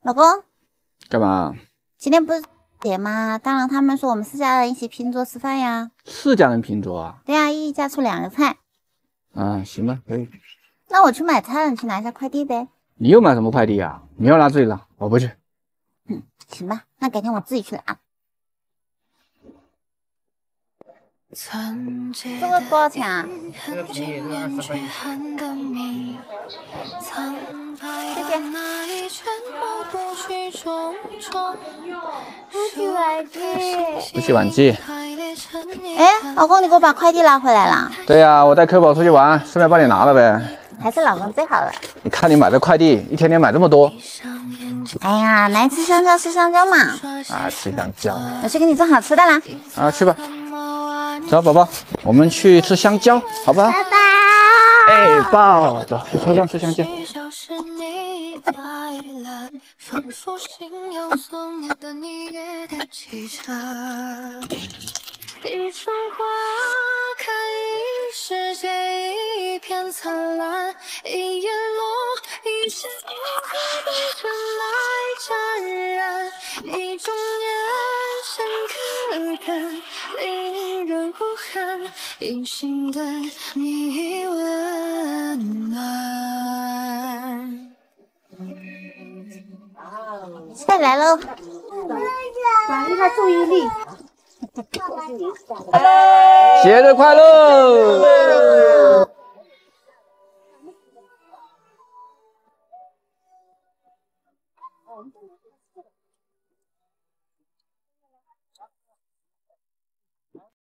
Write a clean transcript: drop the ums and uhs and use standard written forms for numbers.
老公， 干嘛？ 今天不是节吗？大郎他们说我们是节吗？大郎他们说我们4家人一起拼桌吃饭呀。 4家人拼桌啊？ 对呀，一家出2个菜。 啊，行吧，可以。 那我去买菜了，你去拿一下快递呗。 你又买什么快递啊？你要拿自己拿，我不去。 行吧，那改天我自己去拿。这个多少钱啊？ 这个便宜，这个20块。 谢谢。 不洗碗机。 哎，老公，你给我把快递拿回来了。 对呀，我带科宝出去玩，顺便帮你拿了呗。 还是老公最好了。 你看你买的快递，一天天买这么多。 哎呀，来吃香蕉，吃香蕉嘛。 啊，吃香蕉。 我去给你做好吃的啦。 啊，去吧。走，宝宝，我们去吃香蕉，好不好？ 拜拜。 哎，抱，走，去车上吃香蕉。 一种花开一世界，一片灿烂，一叶落，一切都被尘埃沾染。一种眼深刻感，令人无憾，隐形的你温暖。 菜来喽！ 转移他注意力。 节日快乐！